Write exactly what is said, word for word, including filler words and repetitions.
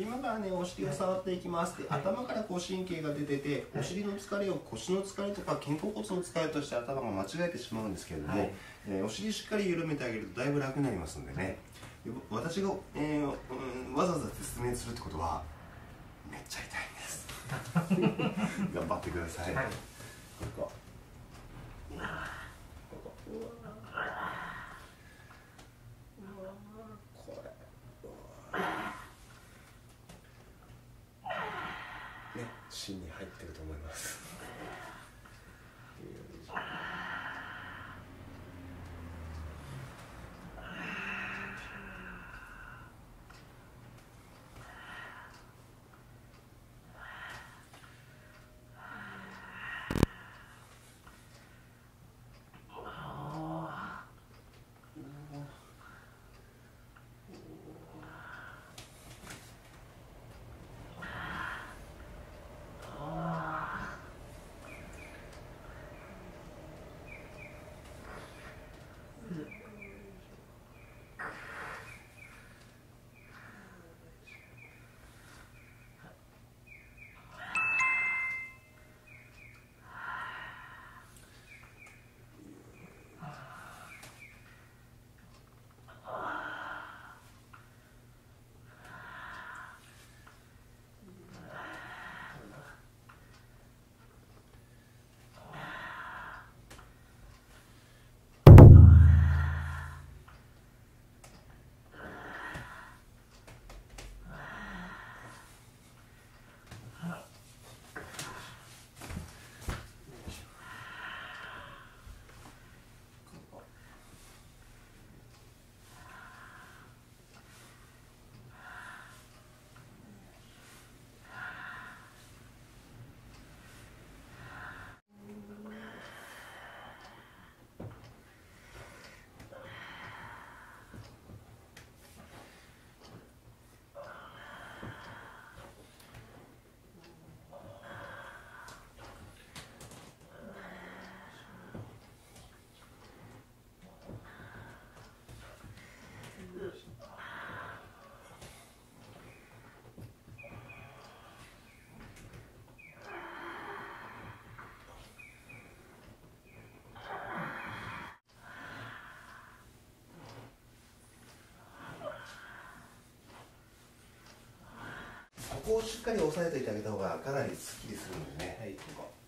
今からねお尻を触っていきますで、はい、頭からこう神経が出てて、はい、お尻の疲れを腰の疲れとか肩甲骨の疲れとして頭が間違えてしまうんですけれども、はい、えー、お尻しっかり緩めてあげるとだいぶ楽になりますのでね、はい、私が、えーうん、わざわざ説明するってことはめっちゃ痛いんです頑張ってください、はい、ここここうわこれね、芯に入ってると思います。ここをしっかり押さえておいてあげた方がかなりスッキリするのでね。はい、ここ